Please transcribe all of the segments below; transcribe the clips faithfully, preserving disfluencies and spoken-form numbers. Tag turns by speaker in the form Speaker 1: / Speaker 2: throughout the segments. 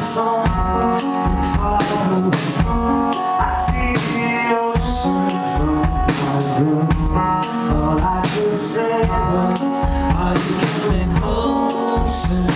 Speaker 1: phone from far away. I see the ocean from my room. All I could say was, are you coming home soon?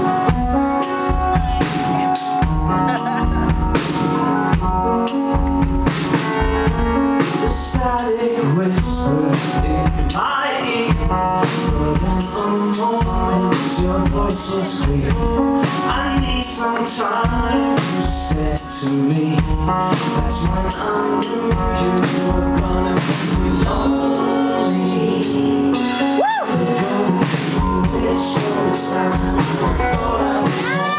Speaker 1: The static whispered in my ear, but in a moment your voice was clear. I need some time, you said to me. That's when I knew you were gonna be lonely. Woo! You wish you were time before I was born.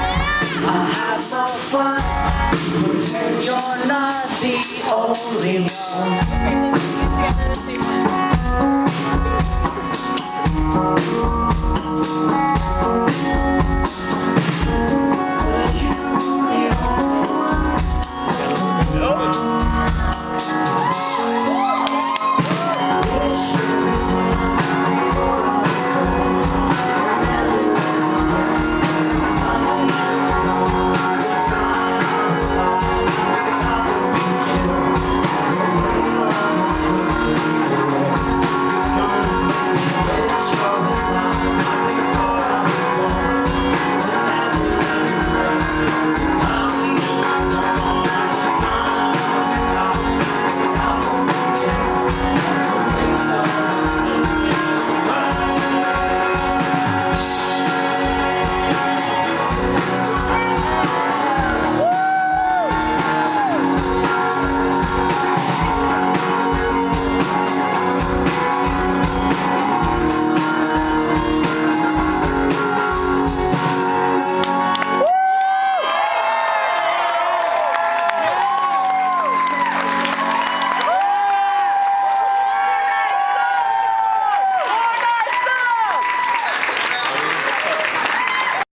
Speaker 1: I'll have some fun. Pretend you're not the only one.